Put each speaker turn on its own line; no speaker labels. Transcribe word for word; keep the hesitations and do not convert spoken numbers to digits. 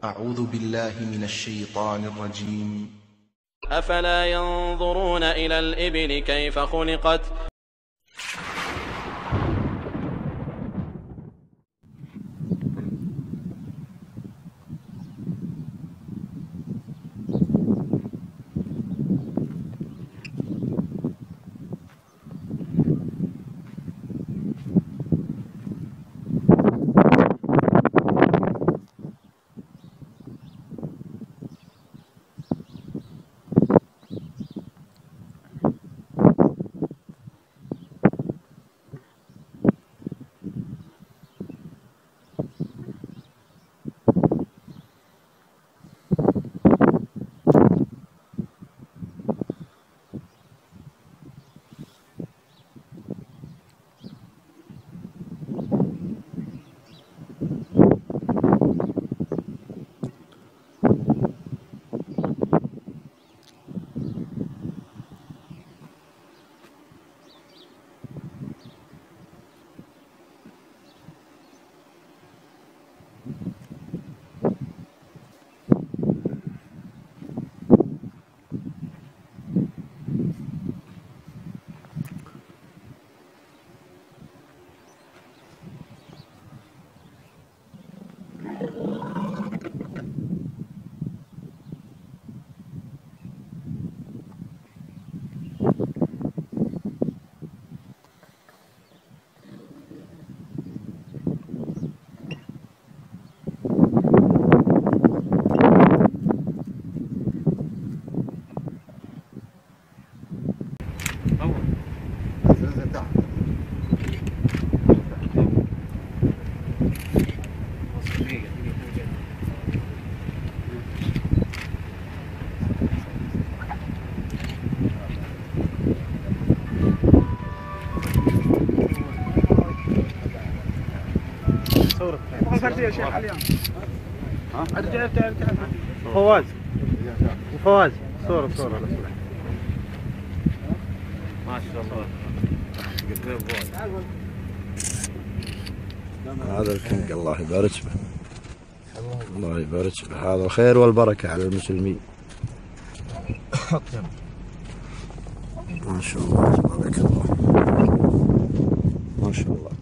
أعوذ بالله من الشيطان الرجيم.
أفلا ينظرون إلى الإبل كيف خلقت
يا شيخ اليوم ها ارجع تعال تعال فواز فواز صورة صورة ما شاء الله.
هذا الكنج الله يبارك به، الله يبارك به، هذا الخير والبركة على المسلمين. ما شاء الله تبارك الله، ما شاء الله.